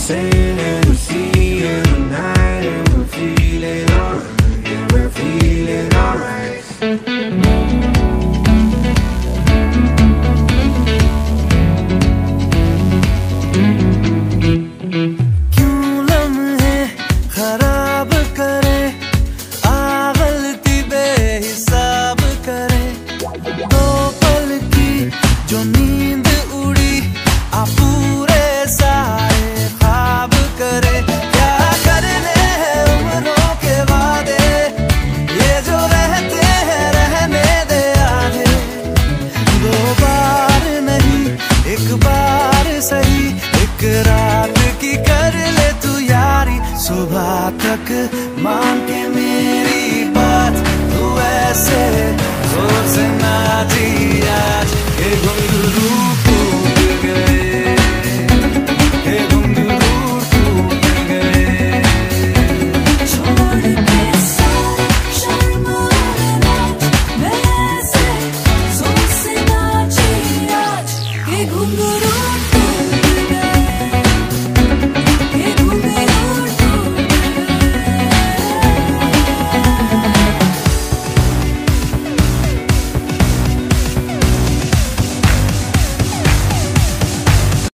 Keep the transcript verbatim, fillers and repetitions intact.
sailing the sea in the night, and we're feeling alright. Yeah, we're feeling alright. क्यों लम्हे खराब करे, आ गलती बेहिसाब करे, दो पल की जो नींद उड़ी आ पूरे सारे ख्वाब करे। क्या करने हैं उम्रों के वादे, ये जो रहते हैं रहने दे आधे। दो बार नहीं एक बार सही, एक रात की कर ले तू यारी। सुबह तक मान के मेरी बात, तू ऐसे जोर से नाची आज के घुंघरू टूट गए, के घुंघरू टूट गए। छोड़ के सारे शर्म और लाज, मैं ऐसे जोर से नाची आज के घुंघरू